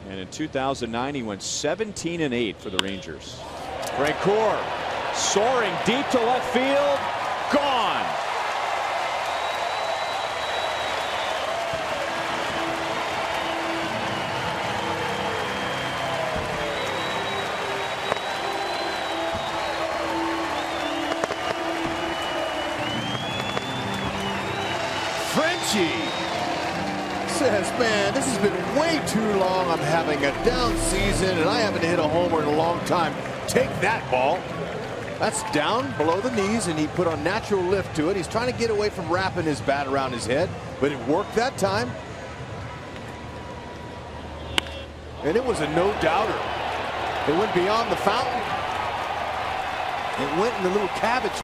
And in 2009, he went 17-8 for the Rangers. Frenchy soaring deep to left field. Gone. Frenchy says, man, this has been way too long. I'm having a down season, and I haven't hit a homer in a long time. Take that ball. That's down below the knees, and he put on natural lift to it. He's trying to get away from wrapping his bat around his head, but it worked that time. And it was a no-doubter. It went beyond the fountain. It went in the little cabbage